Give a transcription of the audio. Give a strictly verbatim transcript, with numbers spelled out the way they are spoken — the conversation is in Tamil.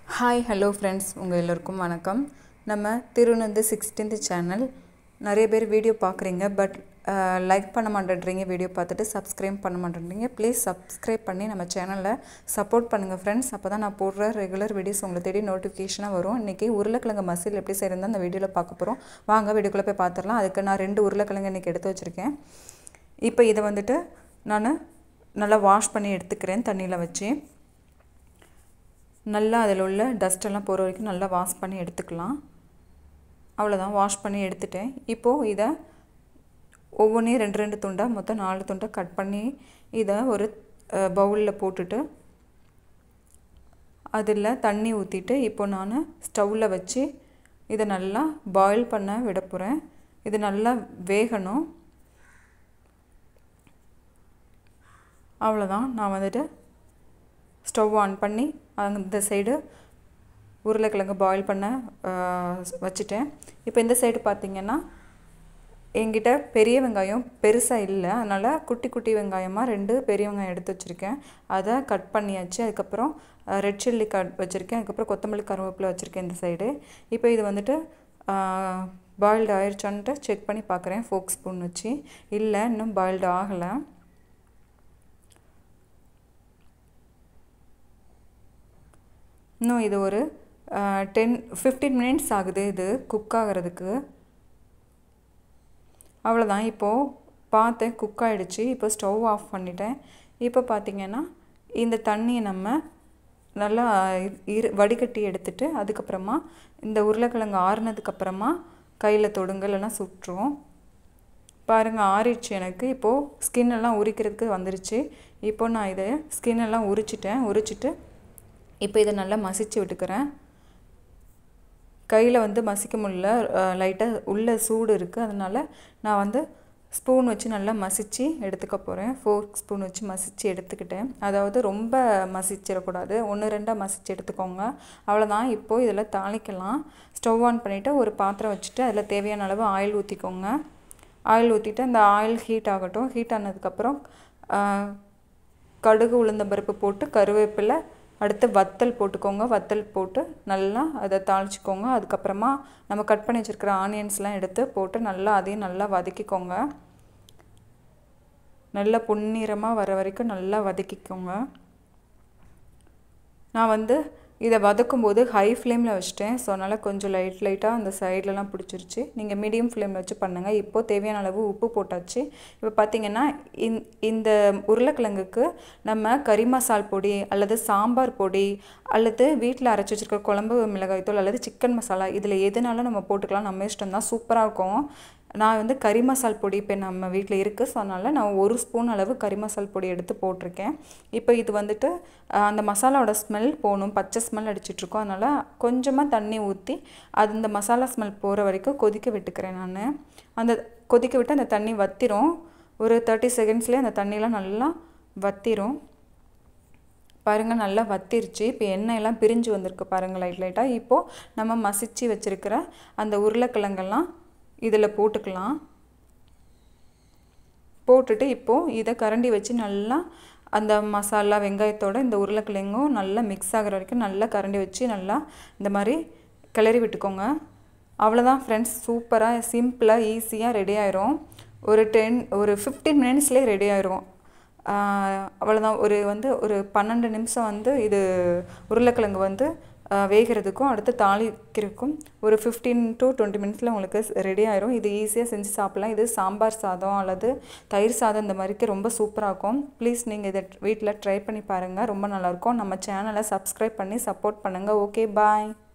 Hi, hello friends. உங்கள் எல்லோருக்கும் வணக்கம். நம்ம Thirunanthu sixteenth channel நிறைய பேர் வீடியோ பார்க்குறீங்க பட் லைக் பண்ண மாட்டேன்றீங்க, வீடியோ பார்த்துட்டு சப்ஸ்கிரைப் பண்ண மாட்டேன்றீங்க. ப்ளீஸ் சப்ஸ்கிரைப் பண்ணி நம்ம சேனலை சப்போர்ட் பண்ணுங்கள் ஃப்ரெண்ட்ஸ். அப்போ தான் நான் போடுற ரெகுலர் வீடியோஸ் உங்களை தேடி நோட்டிஃபிகேஷனாக வரும். இன்றைக்கி உருளைக்கிழங்கு மசியல் எப்படி செய்யறது அந்த வீடியோவில் பார்க்க போகிறோம். வாங்க வீடியோக்குள்ளே போய் பார்த்துடலாம். அதுக்கு நான் ரெண்டு உருளைக்கிழங்கு இன்றைக்கி எடுத்து வச்சுருக்கேன். இப்போ இதை வந்துட்டு நான் நல்லா வாஷ் பண்ணி எடுத்துக்கிறேன். தண்ணியில் வச்சு நல்லா அதில் உள்ள டஸ்ட்டெல்லாம் போகிற வரைக்கும் நல்லா வாஷ் பண்ணி எடுத்துக்கலாம். அவ்வளோதான், வாஷ் பண்ணி எடுத்துட்டேன். இப்போது இதை ஒவ்வொன்றையும் ரெண்டு ரெண்டு துண்டாக மொத்தம் நாலு துண்டாக கட் பண்ணி இதை ஒரு பவுலில் போட்டுட்டு அதில் தண்ணி ஊற்றிட்டு இப்போ நான் ஸ்டவ்வில் வச்சு இதை நல்லா பாயில் பண்ண விட போகிறேன். இது நல்லா வேகணும். அவ்வளோதான், நான் வந்துட்டு ஸ்டவ் ஆன் பண்ணி அந்த சைடு உருளைக்கிழங்கு பாயில் பண்ண வச்சுட்டேன். இப்போ இந்த சைடு பார்த்திங்கன்னா என்கிட்ட பெரிய வெங்காயம் பெருசாக இல்லை, அதனால் குட்டி குட்டி வெங்காயமாக ரெண்டு பெரிய வெங்காயம் எடுத்து வச்சுருக்கேன். அதை கட் பண்ணியாச்சு. அதுக்கப்புறம் ரெட் சில்லி கட் வச்சுருக்கேன். அதுக்கப்புறம் கொத்தமல்லி கருவேப்பிலை வச்சுருக்கேன் இந்த சைடு. இப்போ இது வந்துட்டு பாயில்டு ஆயிடுச்சான்ட்டு செக் பண்ணி பார்க்குறேன் ஃபோக் ஸ்பூன் வச்சு. இல்லை, இன்னும் பாயில்டு ஆகலை. இன்னும் இது ஒரு டென் ஃபிஃப்டீன் மினிட்ஸ் ஆகுது இது குக் ஆகிறதுக்கு. அவ்வளோதான், இப்போது பார்த்தேன் குக் ஆகிடுச்சு. இப்போ ஸ்டவ் ஆஃப் பண்ணிட்டேன். இப்போ பார்த்திங்கன்னா இந்த தண்ணியை நம்ம நல்லா இரு வடிகட்டி எடுத்துட்டு அதுக்கப்புறமா இந்த உருளைக்கிழங்கு ஆறுனதுக்கப்புறமா கையில் தொடுங்க, இல்லைன்னா சுட்டுரும். பாருங்கள், ஆறிடுச்சு எனக்கு. இப்போது ஸ்கின் எல்லாம் உரிக்கிறதுக்கு வந்துருச்சு. இப்போது நான் இதை ஸ்கின் எல்லாம் உரிச்சிட்டேன். உரிச்சிட்டு இப்போ இதை நல்லா மசிச்சு விட்டுக்கிறேன். கையில் வந்து மசிக்க முடியல, லைட்டாக உள்ள சூடு இருக்குது. அதனால் நான் வந்து ஸ்பூன் வச்சு நல்லா மசிச்சு எடுத்துக்க போகிறேன். ஃபோர்க் ஸ்பூன் வச்சு மசிச்சு எடுத்துக்கிட்டேன். அதாவது ரொம்ப மசிச்சிடக்கூடாது, ஒன்று ரெண்டாக மசிச்சு எடுத்துக்கோங்க. அவ்வளோதான். இப்போது இதில் தாளிக்கலாம். ஸ்டவ் ஆன் பண்ணிவிட்டு ஒரு பாத்திரம் வச்சுட்டு அதில் தேவையான அளவு ஆயில் ஊற்றிக்கோங்க. ஆயில் ஊற்றிட்டு அந்த ஆயில் ஹீட் ஆகட்டும். ஹீட் ஆனதுக்கப்புறம் கடுகு உளுந்தம்பருப்பு போட்டு கருவேப்பிலை, அடுத்து வத்தல் போட்டுக்கோங்க. வத்தல் போட்டு நல்லா அதை தாளிச்சிக்கோங்க. அதுக்கப்புறமா நம்ம கட் பண்ணி வச்சுருக்கிற ஆனியன்ஸ்லாம் எடுத்து போட்டு நல்லா அதையும் நல்லா வதக்கிக்கோங்க. நல்லா பொன்னிறமாக வர வரைக்கும் நல்லா வதக்கிக்கோங்க. நான் வந்து இதை வதக்கும்போது ஹை ஃப்ளேமில் வச்சுட்டேன். ஸோ அதனால் கொஞ்சம் லைட் லைட்டாக அந்த சைட்லலாம் பிடிச்சிருச்சு. நீங்கள் மீடியம் ஃப்ளேமில் வச்சு பண்ணுங்கள். இப்போது தேவையான அளவு உப்பு போட்டாச்சு. இப்போ பார்த்திங்கன்னா இந் இந்த உருளைக்கிழங்குக்கு நம்ம கறி மசால் பொடி அல்லது சாம்பார் பொடி அல்லது வீட்டில் அரைச்சி வச்சுருக்க குழம்பு மிளகாய்த்தூள் அல்லது சிக்கன் மசாலா இதில் எதுனாலும் நம்ம போட்டுக்கலாம். நம்ம இஷ்டம் தான், சூப்பராக இருக்கும். நான் வந்து கறி மசால் பொடி இப்போ நம்ம வீட்டில் இருக்குது. ஸோ அதனால் நான் ஒரு ஸ்பூன் அளவு கறி மசால் பொடி எடுத்து போட்டிருக்கேன். இப்போ இது வந்துட்டு அந்த மசாலாவோட ஸ்மெல் போகணும், பச்சை ஸ்மெல் அடிச்சிட்ருக்கோம். அதனால் கொஞ்சமாக தண்ணி ஊற்றி அது இந்த மசாலா ஸ்மெல் போகிற வரைக்கும் கொதிக்க விட்டுக்கிறேன். நான் அந்த கொதிக்க விட்டு அந்த தண்ணி வற்றிரும். ஒரு தேர்ட்டி செகண்ட்ஸ்லேயே அந்த தண்ணியெலாம் நல்லா வற்றிரும். பாருங்கள், நல்லா வத்திருச்சு. இப்போ எண்ணெயெல்லாம் பிரிஞ்சு வந்திருக்கு பாருங்கள், லைட் லைட்டாக. இப்போது நம்ம மசிச்சு வச்சுருக்கிற அந்த உருளைக்கிழங்கெல்லாம் இதில் போட்டுக்கலாம். போட்டுட்டு இப்போது இதை கரண்டி வச்சு நல்லா அந்த மசாலா வெங்காயத்தோடு இந்த உருளைக்கிழங்கும் நல்லா மிக்ஸ் ஆகிற வரைக்கும் நல்லா கரண்டி வச்சு நல்லா இந்த மாதிரி கிளறி விட்டுக்கோங்க. அவ்வளோதான் ஃப்ரெண்ட்ஸ், சூப்பராக சிம்பிளாக ஈஸியாக ரெடி ஆயிரும். ஒரு டென் ஒரு ஃபிஃப்டீன் மினிட்ஸ்லேயே ரெடி ஆயிரும். அவ்வளோதான். ஒரு வந்து ஒரு பன்னெண்டு நிமிஷம் வந்து இது உருளைக்கிழங்கு வந்து வேகிறதுக்கும் அடுத்து தாளிக்கிறதுக்கும் ஒரு ஃபிஃப்டீன் டு டுவெண்ட்டி மினிட்ஸில் உங்களுக்கு ரெடி ஆயிரும். இது ஈஸியாக செஞ்சு சாப்பிட்லாம். இது சாம்பார் சாதம் அல்லது தயிர் சாதம் இந்த மாதிரிக்கு ரொம்ப சூப்பராக இருக்கும். ப்ளீஸ் நீங்கள் இதை வீட்டில் ட்ரை பண்ணி பாருங்கள், ரொம்ப நல்லாயிருக்கும். நம்ம சேனலை சப்ஸ்கிரைப் பண்ணி சப்போர்ட் பண்ணுங்கள். ஓகே, பாய்.